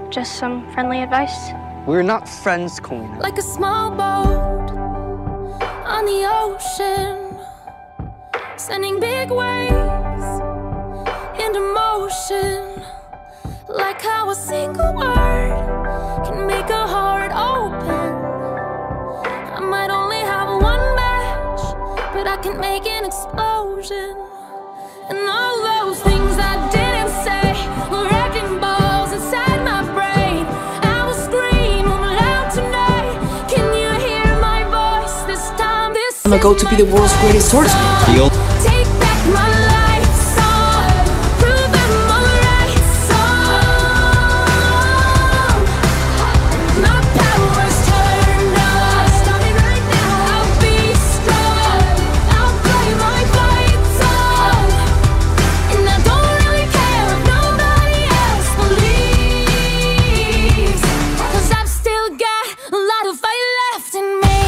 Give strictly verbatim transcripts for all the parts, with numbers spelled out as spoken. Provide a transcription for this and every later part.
Just some friendly advice? We're not friends, Kalina. Like a small boat on the ocean, sending big waves into motion. Like how a single word can make a heart open. I might only have one match, but I can make an explosion. And all those things I didn't say were wrecking balls inside my brain. I will scream loud tonight. Can you hear my voice this time? This I'm gonna go to be the world's greatest swordsman. Take back my life song, prove I'm alright song. My power's turned on. Starting right now, I'll be strong. I'll play my fight song, and I don't really care if nobody else believes, 'cause I've still got a lot of fight left in me.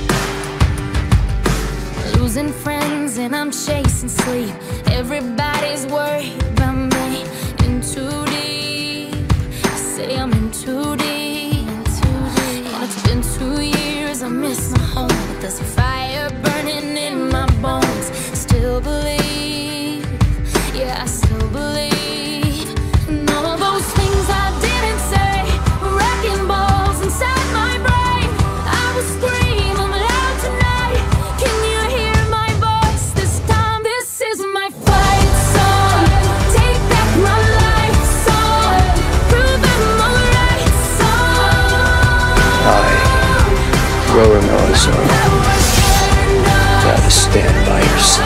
Losing friends and I'm chasing sleep. Everybody's worried about me. In too deep, say I'm in too deep. And it's been two years, I miss my home, but there's a fire burning in my bones. Still believe, yeah, I still believe. And all of those things I didn't say were wrecking balls inside my brain. I will scream I'm loud tonight. Can you hear my voice this time? This is my fight song. Take back my life song. Prove I'm alright song. I, Rowan Ozone, gotta stand by your side.